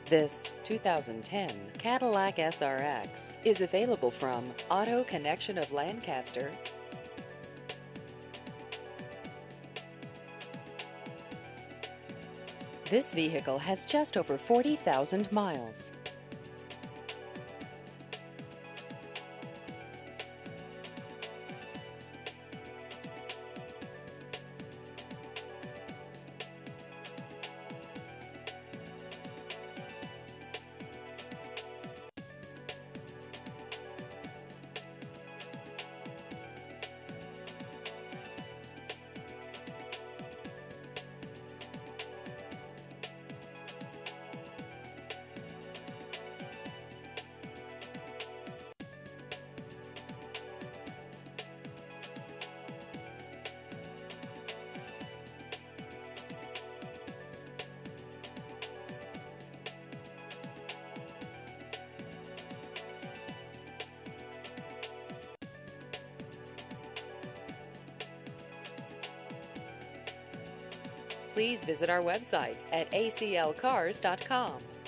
This 2010 Cadillac SRX is available from Auto Connection of Lancaster. This vehicle has just over 40,000 miles. Please visit our website at aclcars.com.